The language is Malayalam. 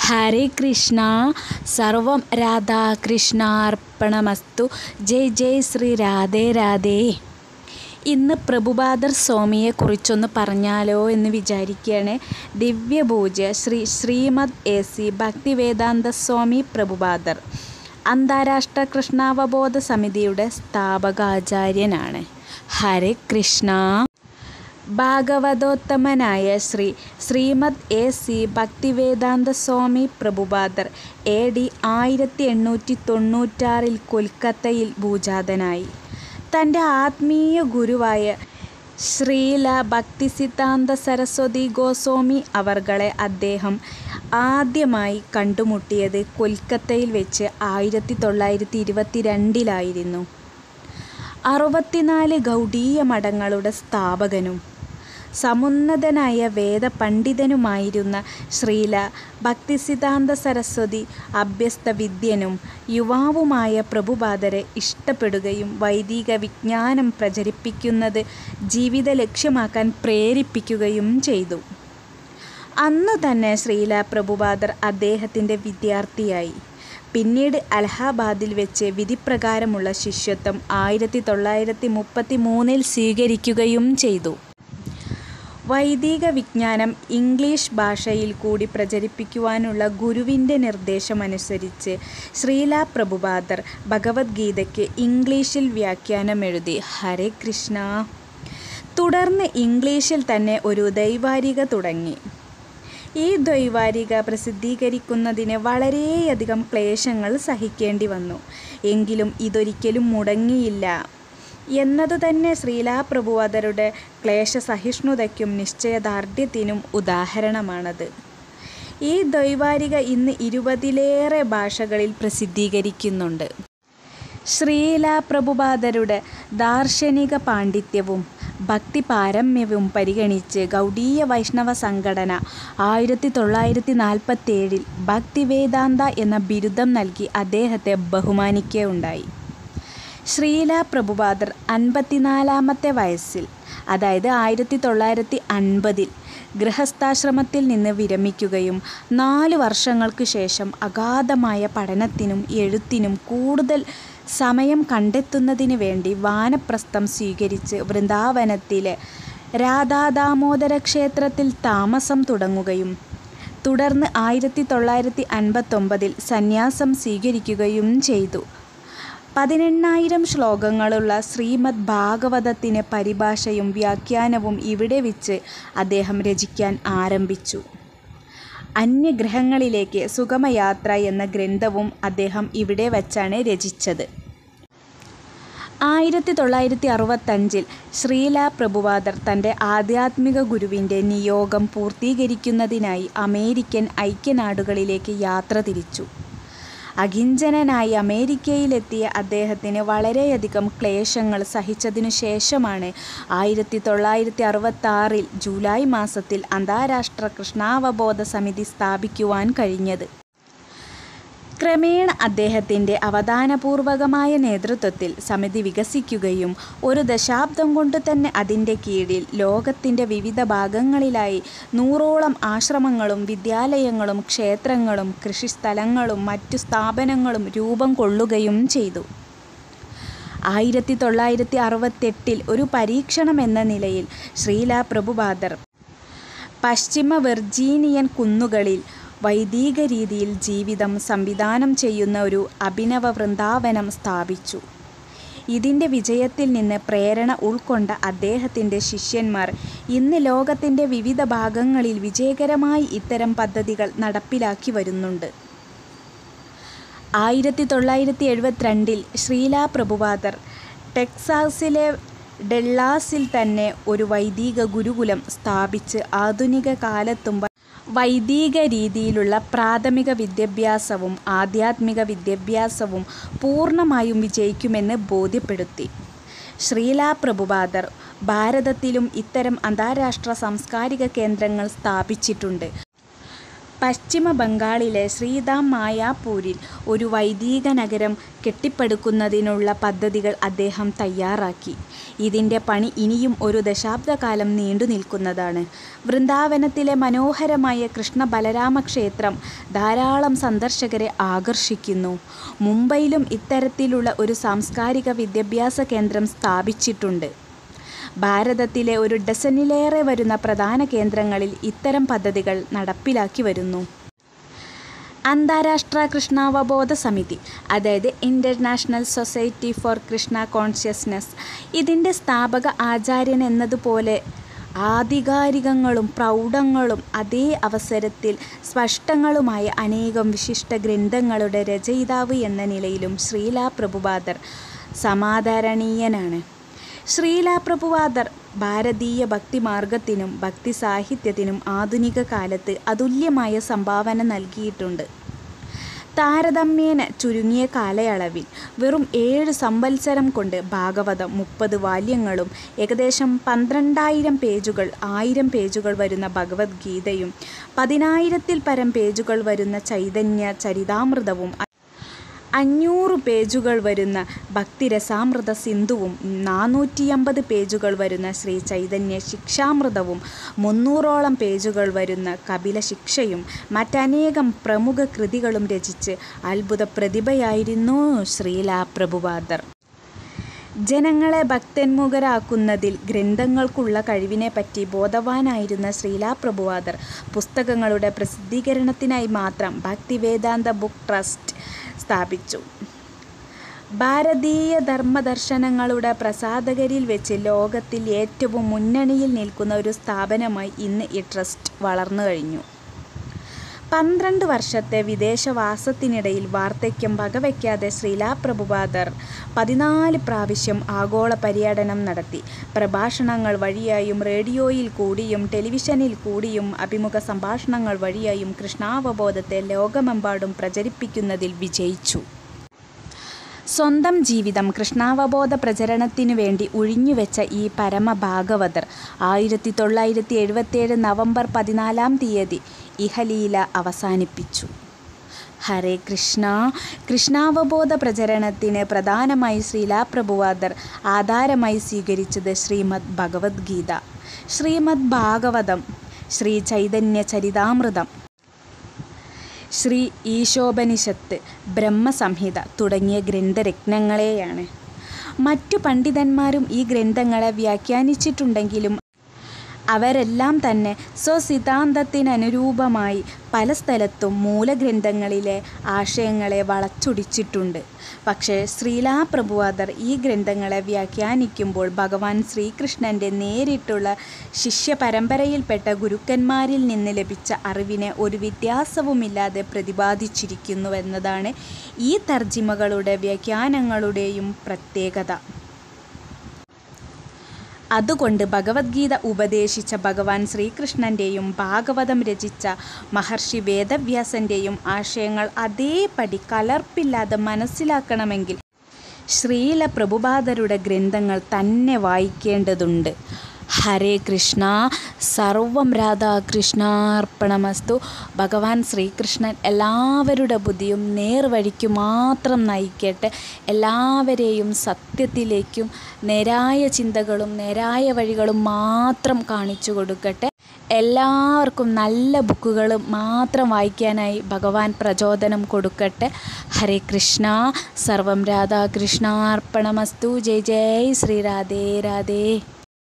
ഹരേ കൃഷ്ണ. സർവം രാധാകൃഷ്ണാർപ്പണമസ്തു. ജയ് ജയ് ശ്രീ രാധേ രാധേ. ഇന്ന് പ്രഭുപാദർ സ്വാമിയെക്കുറിച്ചൊന്ന് പറഞ്ഞാലോ എന്ന് വിചാരിക്കുകയാണ്. ദിവ്യപൂജ്യ ശ്രീ ശ്രീമദ് എ.സി. ഭക്തിവേദാന്ത സ്വാമി പ്രഭുപാദർ അന്താരാഷ്ട്ര കൃഷ്ണാവബോധ സമിതിയുടെ സ്ഥാപകാചാര്യനാണ്. ഹരേ കൃഷ്ണ. ഭാഗവതോത്തമനായ ശ്രീമദ് എ.സി. ഭക്തിവേദാന്ത സ്വാമി പ്രഭുപാദർ AD 1896 കൊൽക്കത്തയിൽ ഭൂജാതനായി. തൻ്റെ ആത്മീയ ഗുരുവായ ശ്രീല ഭക്തിസിദ്ധാന്ത സരസ്വതി ഗോസ്വാമി അവർകളെ അദ്ദേഹം ആദ്യമായി കണ്ടുമുട്ടിയത് കൊൽക്കത്തയിൽ വെച്ച് 1922 64 ഗൗഡീയ മഠങ്ങളുടെ സ്ഥാപകനും സമുന്നതനായ വേദപണ്ഡിതനുമായിരുന്ന ശ്രീല ഭക്തിസിദ്ധാന്ത സരസ്വതി അഭ്യസ്തവിദ്യനും യുവാവുമായ പ്രഭുപാദരെ ഇഷ്ടപ്പെടുകയും വൈദിക വിജ്ഞാനം പ്രചരിപ്പിക്കുന്നത് ജീവിത ലക്ഷ്യമാക്കാൻ പ്രേരിപ്പിക്കുകയും ചെയ്തു. അന്നു തന്നെ ശ്രീല പ്രഭുപാദർ അദ്ദേഹത്തിൻ്റെ വിദ്യാർത്ഥിയായി. പിന്നീട് അലഹാബാദിൽ വെച്ച് വിധിപ്രകാരമുള്ള ശിഷ്യത്വം 1933 സ്വീകരിക്കുകയും ചെയ്തു. വൈദിക വിജ്ഞാനം ഇംഗ്ലീഷ് ഭാഷയിൽ കൂടി പ്രചരിപ്പിക്കുവാനുള്ള ഗുരുവിൻ്റെ നിർദ്ദേശമനുസരിച്ച് ശ്രീല പ്രഭുപാദർ ഭഗവത്ഗീതയ്ക്ക് ഇംഗ്ലീഷിൽ വ്യാഖ്യാനമെഴുതി. ഹരേ കൃഷ്ണ. തുടർന്ന് ഇംഗ്ലീഷിൽ തന്നെ ഒരു ദൈവാരിക തുടങ്ങി. ഈ ദ്വൈവാരിക പ്രസിദ്ധീകരിക്കുന്നതിന് വളരെയധികം ക്ലേശങ്ങൾ സഹിക്കേണ്ടി വന്നു. എങ്കിലും ഇതൊരിക്കലും മുടങ്ങിയില്ല എന്നതു തന്നെ ശ്രീല പ്രഭുപാദരുടെ ക്ലേശസഹിഷ്ണുതയ്ക്കും നിശ്ചയദാർഢ്യത്തിനും ഉദാഹരണമാണത്. ഈ ദ്വൈവാരിക ഇന്ന് 20ലേറെ ഭാഷകളിൽ പ്രസിദ്ധീകരിക്കുന്നുണ്ട്. ശ്രീല പ്രഭുപാദരുടെ ദാർശനിക പാണ്ഡിത്യവും ഭക്തി പാരമ്യവും പരിഗണിച്ച് ഗൗഡീയ വൈഷ്ണവ സംഘടന 1947 ഭക്തിവേദാന്ത എന്ന ബിരുദം നൽകി അദ്ദേഹത്തെ ബഹുമാനിക്കുകയുണ്ടായി. ശ്രീല പ്രഭുപാദർ 54ാമത്തെ വയസ്സിൽ, അതായത് 1950 ഗൃഹസ്ഥാശ്രമത്തിൽ നിന്ന് വിരമിക്കുകയും 4 വർഷങ്ങൾക്ക് ശേഷം അഗാധമായ പഠനത്തിനും എഴുത്തിനും കൂടുതൽ സമയം കണ്ടെത്തുന്നതിന് വേണ്ടി വാനപ്രസ്ഥം സ്വീകരിച്ച് വൃന്ദാവനത്തിലെ രാധാദാമോദര ക്ഷേത്രത്തിൽ താമസം തുടങ്ങുകയും തുടർന്ന് 1959 സന്യാസം സ്വീകരിക്കുകയും ചെയ്തു. 18,000 ശ്ലോകങ്ങളുള്ള ശ്രീമദ് ഭാഗവതത്തിന് പരിഭാഷയും വ്യാഖ്യാനവും ഇവിടെ വെച്ച് അദ്ദേഹം രചിക്കാൻ ആരംഭിച്ചു. അന്യഗ്രഹങ്ങളിലേക്ക് സുഗമയാത്ര എന്ന ഗ്രന്ഥവും അദ്ദേഹം ഇവിടെ വച്ചാണ് രചിച്ചത്. 1965 ശ്രീല പ്രഭുപാദർ തൻ്റെ ആധ്യാത്മിക ഗുരുവിൻ്റെ നിയോഗം പൂർത്തീകരിക്കുന്നതിനായി അമേരിക്കൻ ഐക്യനാടുകളിലേക്ക് യാത്ര തിരിച്ചു. അകിഞ്ചനനായി അമേരിക്കയിലെത്തിയ അദ്ദേഹത്തിന് വളരെയധികം ക്ലേശങ്ങൾ സഹിച്ചതിനു ശേഷമാണ് 1966 ജൂലൈ മാസത്തിൽ അന്താരാഷ്ട്ര കൃഷ്ണാവബോധ സമിതി സ്ഥാപിക്കുവാൻ കഴിഞ്ഞത്. ക്രമേണ അദ്ദേഹത്തിൻ്റെ അവധാനപൂർവകമായ നേതൃത്വത്തിൽ സമിതി വികസിക്കുകയും 1 ദശാബ്ദം കൊണ്ട് തന്നെ അതിൻ്റെ കീഴിൽ ലോകത്തിൻ്റെ വിവിധ ഭാഗങ്ങളിലായി 100ഓളം ആശ്രമങ്ങളും വിദ്യാലയങ്ങളും ക്ഷേത്രങ്ങളും കൃഷിസ്ഥലങ്ങളും മറ്റു സ്ഥാപനങ്ങളും രൂപം കൊള്ളുകയും ചെയ്തു. 1968 ഒരു പരീക്ഷണമെന്ന നിലയിൽ ശ്രീല പ്രഭുപാദർ പശ്ചിമ വെർജീനിയൻ കുന്നുകളിൽ വൈദിക രീതിയിൽ ജീവിതം സംവിധാനം ചെയ്യുന്ന ഒരു അഭിനവ വൃന്ദാവനം സ്ഥാപിച്ചു. ഇതിൻ്റെ വിജയത്തിൽ നിന്ന് പ്രേരണ ഉൾക്കൊണ്ട അദ്ദേഹത്തിൻ്റെ ശിഷ്യന്മാർ ഇന്ന് ലോകത്തിൻ്റെ വിവിധ ഭാഗങ്ങളിൽ വിജയകരമായി ഇത്തരം പദ്ധതികൾ നടപ്പിലാക്കി വരുന്നുണ്ട്. 1972 ശ്രീല പ്രഭുപാദർ ടെക്സാസിലെ ഡെല്ലാസിൽ തന്നെ ഒരു വൈദിക ഗുരുകുലം സ്ഥാപിച്ച് ആധുനിക കാലത്തും വൈദിക രീതിയിലുള്ള പ്രാഥമിക വിദ്യാഭ്യാസവും ആധ്യാത്മിക വിദ്യാഭ്യാസവും പൂർണ്ണമായും വിജയിക്കുമെന്ന് ബോധ്യപ്പെടുത്തി. ശ്രീല പ്രഭുപാദർ ഭാരതത്തിലും ഇത്തരം അന്താരാഷ്ട്ര സാംസ്കാരിക കേന്ദ്രങ്ങൾ സ്ഥാപിച്ചിട്ടുണ്ട്. പശ്ചിമ ബംഗാളിലെ ശ്രീധാം മായാപൂരിൽ ഒരു വൈദിക നഗരം കെട്ടിപ്പടുക്കുന്നതിനുള്ള പദ്ധതികൾ അദ്ദേഹം തയ്യാറാക്കി. ഇതിൻ്റെ പണി ഇനിയും ഒരു ദശാബ്ദക്കാലം നീണ്ടു നിൽക്കുന്നതാണ്. വൃന്ദാവനത്തിലെ മനോഹരമായ കൃഷ്ണ ബലരാമ ക്ഷേത്രം ധാരാളം സന്ദർശകരെ ആകർഷിക്കുന്നു. മുംബൈയിലും ഇത്തരത്തിലുള്ള ഒരു സാംസ്കാരിക വിദ്യാഭ്യാസ കേന്ദ്രം സ്ഥാപിച്ചിട്ടുണ്ട്. ഭാരതത്തിലെ ഒരു ഡസനിലേറെ വരുന്ന പ്രധാന കേന്ദ്രങ്ങളിൽ ഇത്തരം പദ്ധതികൾ നടപ്പിലാക്കി വരുന്നു. അന്താരാഷ്ട്ര കൃഷ്ണാവബോധ സമിതി, അതായത് international society for Krishna consciousness, ഇതിൻ്റെ സ്ഥാപക ആചാര്യൻ എന്നതുപോലെ ആധികാരികങ്ങളും പ്രൗഢങ്ങളും അതേ അവസരത്തിൽ സ്പഷ്ടങ്ങളുമായ അനേകം വിശിഷ്ട ഗ്രന്ഥങ്ങളുടെ രചയിതാവ് എന്ന നിലയിലും ശ്രീല പ്രഭുപാദർ സമാദരണീയനാണ്. ശ്രീല പ്രഭുപാദർ ഭാരതീയ ഭക്തിമാർഗത്തിനും ഭക്തി സാഹിത്യത്തിനും ആധുനിക കാലത്ത് അതുല്യമായ സംഭാവന നൽകിയിട്ടുണ്ട്. താരതമ്യേന ചുരുങ്ങിയ കാലയളവിൽ വെറും 7 സംവത്സരം കൊണ്ട് ഭാഗവതം 30 വാല്യങ്ങളും ഏകദേശം 12,000 പേജുകൾ 1000 പേജുകൾ വരുന്ന ഭഗവത്ഗീതയും 10,000-ൽ പരം പേജുകൾ വരുന്ന ചൈതന്യ ചരിതാമൃതവും 500 പേജുകൾ വരുന്ന ഭക്തിരസാമൃത സിന്ധുവും 450 പേജുകൾ വരുന്ന ശ്രീ ചൈതന്യ ശിക്ഷാമൃതവും 300ഓളം പേജുകൾ വരുന്ന കപില ശിക്ഷയും മറ്റനേകം പ്രമുഖ കൃതികളും രചിച്ച് അത്ഭുത പ്രതിഭയായിരുന്നു ശ്രീല പ്രഭുപാദർ. ജനങ്ങളെ ഭക്തന്മുഖരാക്കുന്നതിൽ ഗ്രന്ഥങ്ങൾക്കുള്ള കഴിവിനെപ്പറ്റി ബോധവാനായിരുന്ന ശ്രീല പ്രഭുപാദർ പുസ്തകങ്ങളുടെ പ്രസിദ്ധീകരണത്തിനായി മാത്രം ഭക്തിവേദാന്ത ബുക്ക് ട്രസ്റ്റ് സ്ഥാപിച്ചു. ഭാരതീയ ധർമ്മദർശനങ്ങളുടെ പ്രസാധകരിൽ വെച്ച് ലോകത്തിൽ ഏറ്റവും മുന്നണിയിൽ നിൽക്കുന്ന ഒരു സ്ഥാപനമായി ഇന്ന് ഈ ട്രസ്റ്റ് വളർന്നു കഴിഞ്ഞു. 12 വർഷത്തെ വിദേശവാസത്തിനിടയിൽ വാർദ്ധക്യം വകവയ്ക്കാതെ ശ്രീല പ്രഭുപാദർ 14 പ്രാവശ്യം ആഗോള പര്യടനം നടത്തി. പ്രഭാഷണങ്ങൾ വഴിയായും റേഡിയോയിൽ കൂടിയും ടെലിവിഷനിൽ കൂടിയും അഭിമുഖ സംഭാഷണങ്ങൾ വഴിയായും കൃഷ്ണാവബോധത്തെ ലോകമെമ്പാടും പ്രചരിപ്പിക്കുന്നതിൽ വിജയിച്ചു. സ്വന്തം ജീവിതം കൃഷ്ണാവബോധ പ്രചരണത്തിനു വേണ്ടി ഉഴിഞ്ഞുവെച്ച ഈ പരമഭാഗവതർ 1977 നവംബർ 14 ഇഹലീല അവസാനിപ്പിച്ചു. ഹരേ കൃഷ്ണ. കൃഷ്ണാവബോധ പ്രചരണത്തിന് പ്രധാനമായി ശ്രീല പ്രഭുപാദർ ആധാരമായി സ്വീകരിച്ചത് ശ്രീമദ് ഭഗവത്ഗീത, ശ്രീമദ് ഭാഗവതം, ശ്രീ ചൈതന്യ ചരിതാമൃതം, ശ്രീ ഈശോപനിഷത്ത്, ബ്രഹ്മസംഹിത തുടങ്ങിയ ഗ്രന്ഥരത്നങ്ങളെയാണ്. മറ്റു പണ്ഡിതന്മാരും ഈ ഗ്രന്ഥങ്ങളെ വ്യാഖ്യാനിച്ചിട്ടുണ്ടെങ്കിലും അവരെല്ലാം തന്നെ സ്വസിദ്ധാന്തത്തിനനുരൂപമായി പല സ്ഥലത്തും മൂലഗ്രന്ഥങ്ങളിലെ ആശയങ്ങളെ വളച്ചൊടിച്ചിട്ടുണ്ട്. പക്ഷേ ശ്രീല പ്രഭുപാദർ ഈ ഗ്രന്ഥങ്ങളെ വ്യാഖ്യാനിക്കുമ്പോൾ ഭഗവാൻ ശ്രീകൃഷ്ണൻ്റെ നേരിട്ടുള്ള ശിഷ്യപരമ്പരയിൽപ്പെട്ട ഗുരുക്കന്മാരിൽ നിന്ന് ലഭിച്ച അറിവിനെ ഒരു വ്യത്യാസവുമില്ലാതെ പ്രതിപാദിച്ചിരിക്കുന്നുവെന്നതാണ് ഈ തർജിമകളുടെ വ്യാഖ്യാനങ്ങളുടെയും പ്രത്യേകത. അതുകൊണ്ട് ഭഗവത്ഗീത ഉപദേശിച്ച ഭഗവാൻ ശ്രീകൃഷ്ണൻ്റെയും ഭാഗവതം രചിച്ച മഹർഷി വേദവ്യാസൻ്റെയും ആശയങ്ങൾ അതേപടി കലർപ്പില്ലാതെ മനസ്സിലാക്കണമെങ്കിൽ ശ്രീല പ്രഭുപാദരുടെ ഗ്രന്ഥങ്ങൾ തന്നെ വായിക്കേണ്ടതുണ്ട്. ഹരേ കൃഷ്ണ. സർവം രാധാകൃഷ്ണാർപ്പണമസ്തു. ഭഗവാൻ ശ്രീകൃഷ്ണൻ എല്ലാവരുടെ ബുദ്ധിയും നേർവഴിക്കു മാത്രം നയിക്കട്ടെ. എല്ലാവരെയും സത്യത്തിലേക്കും നേരായ ചിന്തകളും നേരായ വഴികളും മാത്രം കാണിച്ചു കൊടുക്കട്ടെ. എല്ലാവർക്കും നല്ല ബുക്കുകൾ മാത്രം വായിക്കാനായി ഭഗവാൻ പ്രചോദനം കൊടുക്കട്ടെ. ഹരേ കൃഷ്ണ. സർവം രാധാകൃഷ്ണാർപ്പണമസ്തു. ജയ് ജയ് ശ്രീ രാധേ രാധേ.